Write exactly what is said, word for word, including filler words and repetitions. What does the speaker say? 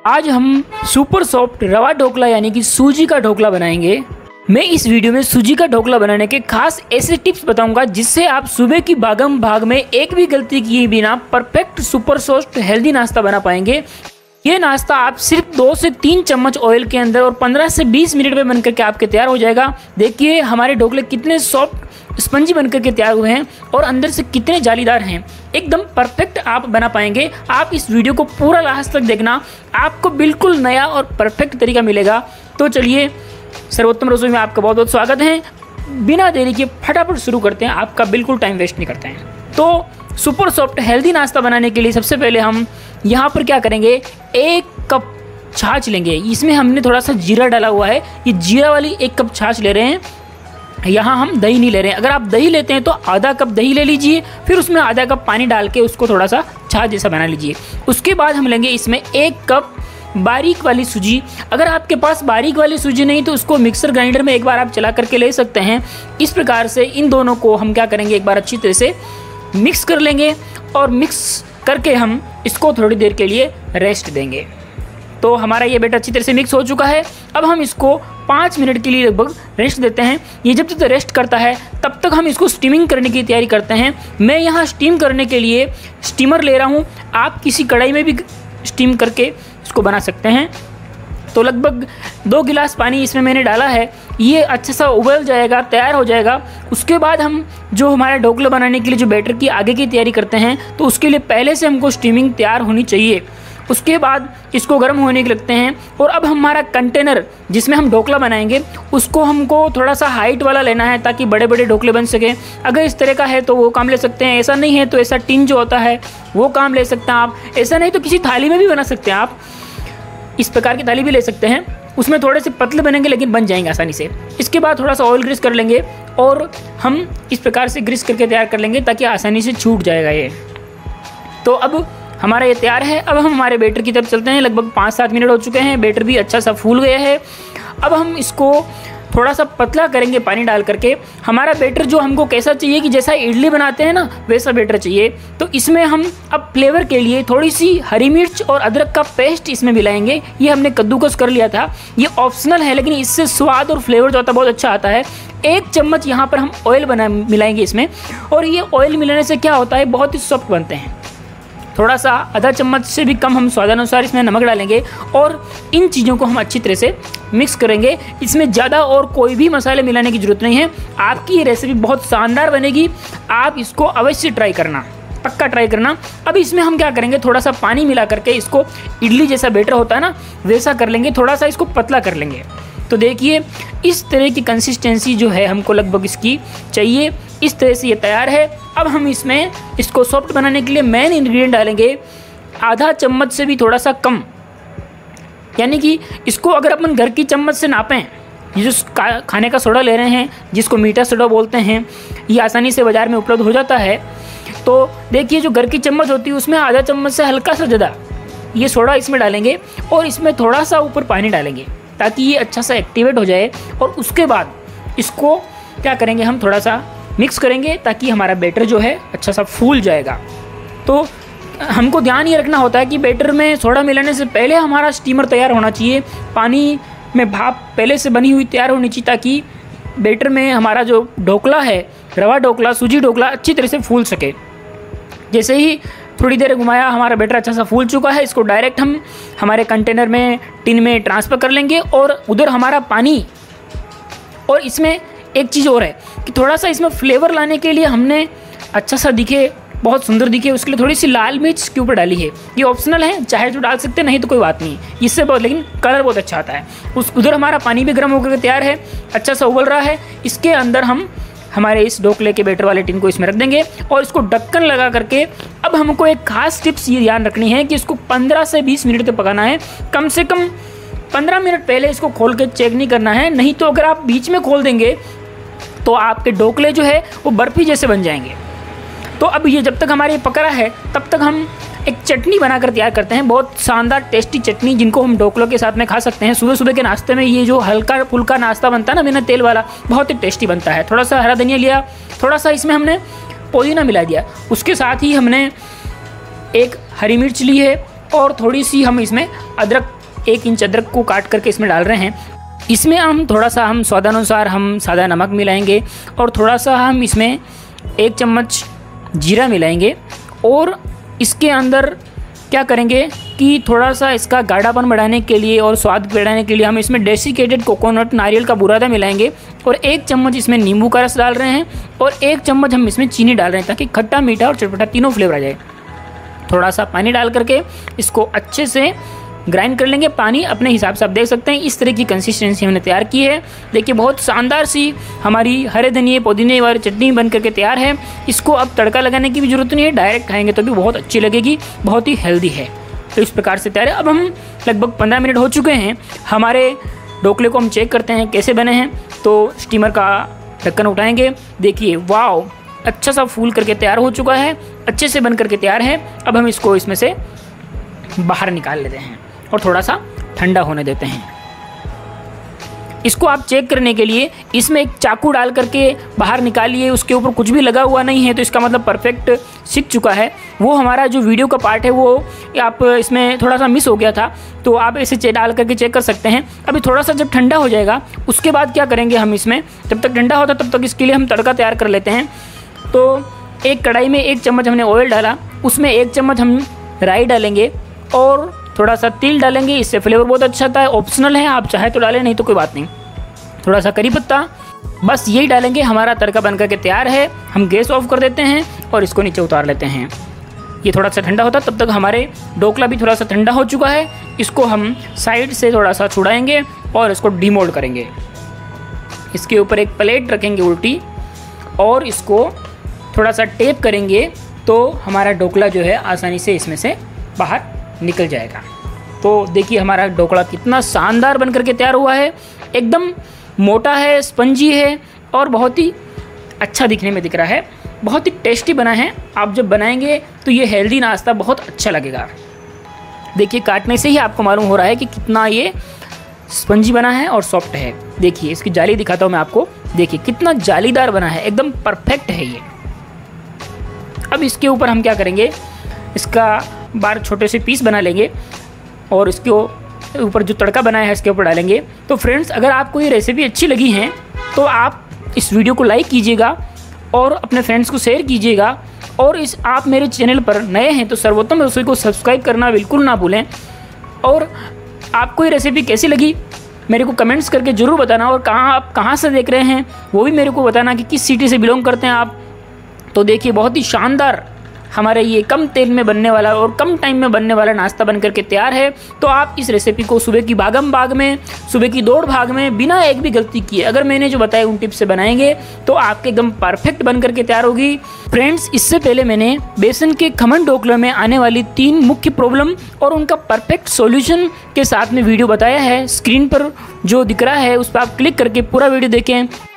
आज हम super soft रवा ढोकला यानी कि सूजी का ढोकला बनाएंगे। मैं इस वीडियो में सूजी का ढोकला बनाने के खास ऐसे टिप्स बताऊंगा जिससे आप सुबह की भागम भाग में एक भी गलती किए बिना परफेक्ट सुपर सॉफ्ट हेल्दी नाश्ता बना पाएंगे। ये नाश्ता आप सिर्फ दो से तीन चम्मच ऑयल के अंदर और पंद्रह से बीस मिनट में बनकर के आपके तैयार हो जाएगा। देखिए हमारे ढोकले कितने सॉफ्ट स्पंजी बनकर के तैयार हुए हैं और अंदर से कितने जालीदार हैं, एकदम परफेक्ट आप बना पाएंगे। आप इस वीडियो को पूरा लास्ट तक देखना, आपको बिल्कुल नया और परफेक्ट तरीका मिलेगा। तो चलिए सर्वोत्तम रसोई में आपका बहुत बहुत स्वागत है। बिना देरी के फटाफट शुरू करते हैं, आपका बिल्कुल टाइम वेस्ट नहीं करते हैं। तो सुपर सॉफ्ट हेल्दी नाश्ता बनाने के लिए सबसे पहले हम यहाँ पर क्या करेंगे, एक कप छाछ लेंगे। इसमें हमने थोड़ा सा जीरा डाला हुआ है, ये जीरा वाली एक कप छाछ ले रहे हैं। यहाँ हम दही नहीं ले रहे हैं। अगर आप दही लेते हैं तो आधा कप दही ले लीजिए, फिर उसमें आधा कप पानी डाल के उसको थोड़ा सा छाछ जैसा बना लीजिए। उसके बाद हम लेंगे इसमें एक कप बारीक वाली सूजी। अगर आपके पास बारीक वाली सूजी नहीं तो उसको मिक्सर ग्राइंडर में एक बार आप चला करके ले सकते हैं। इस प्रकार से इन दोनों को हम क्या करेंगे, एक बार अच्छी तरह से मिक्स कर लेंगे और मिक्स करके हम इसको थोड़ी देर के लिए रेस्ट देंगे। तो हमारा ये बैटर अच्छी तरह से मिक्स हो चुका है। अब हम इसको पाँच मिनट के लिए लगभग रेस्ट देते हैं। ये जब तक रेस्ट करता है तब तक हम इसको स्टीमिंग करने की तैयारी करते हैं। मैं यहाँ स्टीम करने के लिए स्टीमर ले रहा हूँ, आप किसी कढ़ाई में भी स्टीम करके इसको बना सकते हैं। तो लगभग दो गिलास पानी इसमें मैंने डाला है, ये अच्छा सा उबल जाएगा, तैयार हो जाएगा। उसके बाद हम जो हमारे ढोकला बनाने के लिए जो बैटर की आगे की तैयारी करते हैं, तो उसके लिए पहले से हमको स्टीमिंग तैयार होनी चाहिए। उसके बाद इसको गर्म होने के लगते हैं और अब हमारा कंटेनर जिसमें हम ढोकला बनाएंगे उसको हमको थोड़ा सा हाइट वाला लेना है ताकि बड़े बड़े ढोकले बन सकें। अगर इस तरह का है तो वो काम ले सकते हैं, ऐसा नहीं है तो ऐसा टिन जो होता है वो काम ले सकते हैं आप। ऐसा नहीं तो किसी थाली में भी बना सकते हैं आप, इस प्रकार की थाली भी ले सकते हैं। उसमें थोड़े से पतले बनेंगे लेकिन बन जाएंगे आसानी से। इसके बाद थोड़ा सा ऑयल ग्रीस कर लेंगे और हम इस प्रकार से ग्रीस करके तैयार कर लेंगे ताकि आसानी से छूट जाएगा ये। तो अब हमारा ये तैयार है। अब हम हमारे बैटर की तरफ चलते हैं। लगभग पाँच सात मिनट हो चुके हैं, बैटर भी अच्छा सा फूल गया है। अब हम इसको थोड़ा सा पतला करेंगे पानी डाल करके। हमारा बैटर जो हमको कैसा चाहिए कि जैसा इडली बनाते हैं ना वैसा बैटर चाहिए। तो इसमें हम अब फ्लेवर के लिए थोड़ी सी हरी मिर्च और अदरक का पेस्ट इसमें मिलाएंगे। ये हमने कद्दूकस कर लिया था, ये ऑप्शनल है लेकिन इससे स्वाद और फ्लेवर जो आता है बहुत अच्छा आता है। एक चम्मच यहाँ पर हम ऑयल बना मिलाएंगे इसमें, और ये ऑयल मिलाने से क्या होता है, बहुत ही सॉफ्ट बनते हैं। थोड़ा सा आधा चम्मच से भी कम हम स्वादानुसार इसमें नमक डालेंगे और इन चीज़ों को हम अच्छी तरह से मिक्स करेंगे। इसमें ज़्यादा और कोई भी मसाले मिलाने की ज़रूरत नहीं है। आपकी ये रेसिपी बहुत शानदार बनेगी, आप इसको अवश्य ट्राई करना, पक्का ट्राई करना। अब इसमें हम क्या करेंगे, थोड़ा सा पानी मिला करके इसको इडली जैसा बैटर होता है ना वैसा कर लेंगे, थोड़ा सा इसको पतला कर लेंगे। तो देखिए इस तरह की कंसिस्टेंसी जो है हमको लगभग इसकी चाहिए। इस तरह से ये तैयार है। अब हम इसमें इसको सॉफ्ट बनाने के लिए मेन इंग्रेडिएंट डालेंगे आधा चम्मच से भी थोड़ा सा कम, यानी कि इसको अगर अपन घर की चम्मच से नापें, ये जो खाने का सोडा ले रहे हैं जिसको मीठा सोडा बोलते हैं, ये आसानी से बाज़ार में उपलब्ध हो जाता है। तो देखिए जो घर की चम्मच होती है उसमें आधा चम्मच से हल्का सा ज़्यादा ये सोडा इसमें डालेंगे और इसमें थोड़ा सा ऊपर पानी डालेंगे ताकि ये अच्छा सा एक्टिवेट हो जाए। और उसके बाद इसको क्या करेंगे, हम थोड़ा सा मिक्स करेंगे ताकि हमारा बैटर जो है अच्छा सा फूल जाएगा। तो हमको ध्यान ये रखना होता है कि बैटर में सोडा मिलाने से पहले हमारा स्टीमर तैयार होना चाहिए, पानी में भाप पहले से बनी हुई तैयार होनी चाहिए ताकि बैटर में हमारा जो ढोकला है, रवा ढोकला, सूजी ढोकला अच्छी तरह से फूल सके। जैसे ही थोड़ी देर घुमाया हमारा बैटर अच्छा सा फूल चुका है, इसको डायरेक्ट हम हमारे कंटेनर में, टिन में ट्रांसफ़र कर लेंगे। और उधर हमारा पानी, और इसमें एक चीज़ और है कि थोड़ा सा इसमें फ्लेवर लाने के लिए हमने अच्छा सा दिखे, बहुत सुंदर दिखे, उसके लिए थोड़ी सी लाल मिर्च के ऊपर डाली है। ये ऑप्शनल है, चाहे तो डाल सकते हैं, नहीं तो कोई बात नहीं, इससे बहुत लेकिन कलर बहुत अच्छा आता है। उस उधर हमारा पानी भी गर्म होकर तैयार है, अच्छा सा उबल रहा है। इसके अंदर हम हमारे इस ढोकले के बैटर वाले टिन को इसमें रख देंगे और इसको ढक्कन लगा करके अब हमको एक खास टिप्स ये ध्यान रखनी है कि इसको पंद्रह से बीस मिनट तक पकाना है। कम से कम पंद्रह मिनट पहले इसको खोल के चेक नहीं करना है, नहीं तो अगर आप बीच में खोल देंगे तो आपके ढोकले जो है वो बर्फ़ी जैसे बन जाएंगे। तो अब ये जब तक हमारे पक रहा है तब तक हम एक चटनी बनाकर तैयार करते हैं, बहुत शानदार टेस्टी चटनी जिनको हम ढोकलों के साथ में खा सकते हैं। सुबह सुबह के नाश्ते में ये जो हल्का फुल्का नाश्ता बनता है ना बिना तेल वाला, बहुत ही टेस्टी बनता है। थोड़ा सा हरा धनिया लिया, थोड़ा सा इसमें हमने पुदीना मिला दिया, उसके साथ ही हमने एक हरी मिर्च ली है, और थोड़ी सी हम इसमें अदरक, एक इंच अदरक को काट करके इसमें डाल रहे हैं। इसमें हम थोड़ा सा हम स्वादानुसार हम सादा नमक मिलाएंगे और थोड़ा सा हम इसमें एक चम्मच जीरा मिलाएंगे। और इसके अंदर क्या करेंगे कि थोड़ा सा इसका गाढ़ापन बढ़ाने के लिए और स्वाद बढ़ाने के लिए हम इसमें डेसिकेटेड कोकोनट, नारियल का बुरादा मिलाएंगे और एक चम्मच इसमें नींबू का रस डाल रहे हैं और एक चम्मच हम इसमें चीनी डाल रहे हैं ताकि खट्टा, मीठा और चटपटा तीनों फ्लेवर आ जाए। थोड़ा सा पानी डाल करके इसको अच्छे से ग्राइंड कर लेंगे। पानी अपने हिसाब से आप देख सकते हैं। इस तरह की कंसिस्टेंसी हमने तैयार की है। देखिए बहुत शानदार सी हमारी हरे धनिए पुदीने वाली चटनी बन करके तैयार है। इसको अब तड़का लगाने की भी ज़रूरत नहीं है, डायरेक्ट खाएंगे तो भी बहुत अच्छी लगेगी, बहुत ही हेल्दी है। तो इस प्रकार से तैयार है। अब हम लगभग पंद्रह मिनट हो चुके हैं। हमारे ढोकले को हम चेक करते हैं कैसे बने हैं। तो स्टीमर का ढक्कन उठाएँगे। देखिए वाओ, अच्छा सा फूल करके तैयार हो चुका है, अच्छे से बन करके तैयार है। अब हम इसको इसमें से बाहर निकाल लेते हैं और थोड़ा सा ठंडा होने देते हैं। इसको आप चेक करने के लिए इसमें एक चाकू डाल करके बाहर निकालिए। उसके ऊपर कुछ भी लगा हुआ नहीं है तो इसका मतलब परफेक्ट सीख चुका है। वो हमारा जो वीडियो का पार्ट है वो आप इसमें थोड़ा सा मिस हो गया था, तो आप इसे चे डाल करके चेक कर सकते हैं। अभी थोड़ा सा जब ठंडा हो जाएगा उसके बाद क्या करेंगे हम इसमें, जब तक ठंडा होता तब तक इसके लिए हम तड़का तैयार कर लेते हैं। तो एक कढ़ाई में एक चम्मच हमने ऑयल डाला, उसमें एक चम्मच हम राई डालेंगे और थोड़ा सा तिल डालेंगे। इससे फ्लेवर बहुत अच्छा आता है, ऑप्शनल है, आप चाहे तो डालें नहीं तो कोई बात नहीं। थोड़ा सा करी पत्ता, बस यही डालेंगे। हमारा तड़का बन करके तैयार है। हम गैस ऑफ कर देते हैं और इसको नीचे उतार लेते हैं। ये थोड़ा सा ठंडा होता तब तक हमारे ढोकला भी थोड़ा सा ठंडा हो चुका है। इसको हम साइड से थोड़ा सा छुड़ाएंगे और इसको डीमोल्ड करेंगे। इसके ऊपर एक प्लेट रखेंगे उल्टी और इसको थोड़ा सा टेप करेंगे तो हमारा ढोकला जो है आसानी से इसमें से बाहर निकल जाएगा। तो देखिए हमारा ढोकला कितना शानदार बन करके तैयार हुआ है। एकदम मोटा है, स्पंजी है और बहुत ही अच्छा दिखने में दिख रहा है। बहुत ही टेस्टी बना है। आप जब बनाएंगे तो ये हेल्दी नाश्ता बहुत अच्छा लगेगा। देखिए काटने से ही आपको मालूम हो रहा है कि कितना ये स्पंजी बना है और सॉफ्ट है। देखिए इसकी जाली दिखाता हूँ मैं आपको। देखिए कितना जालीदार बना है, एकदम परफेक्ट है ये। अब इसके ऊपर हम क्या करेंगे, इसका बार छोटे से पीस बना लेंगे और इसके ऊपर जो तड़का बनाया है इसके ऊपर डालेंगे। तो फ्रेंड्स, अगर आपको ये रेसिपी अच्छी लगी है तो आप इस वीडियो को लाइक कीजिएगा और अपने फ्रेंड्स को शेयर कीजिएगा। और इस आप मेरे चैनल पर नए हैं तो सर्वोत्तम रसोई को सब्सक्राइब करना बिल्कुल ना भूलें। और आपको ये रेसिपी कैसी लगी मेरे को कमेंट्स करके ज़रूर बताना। और कहाँ आप कहाँ से देख रहे हैं वो भी मेरे को बताना कि किस सिटी से बिलोंग करते हैं आप। तो देखिए बहुत ही शानदार हमारे ये कम तेल में बनने वाला और कम टाइम में बनने वाला नाश्ता बन करके तैयार है। तो आप इस रेसिपी को सुबह की भागम भाग में, सुबह की दौड़ भाग में बिना एक भी गलती किए अगर मैंने जो बताया उन टिप्स से बनाएंगे तो आपके एकदम परफेक्ट बन करके तैयार होगी। फ्रेंड्स, इससे पहले मैंने बेसन के खमन ढोकले में आने वाली तीन मुख्य प्रॉब्लम और उनका परफेक्ट सॉल्यूशन के साथ में वीडियो बताया है। स्क्रीन पर जो दिख रहा है उस पर आप क्लिक करके पूरा वीडियो देखें।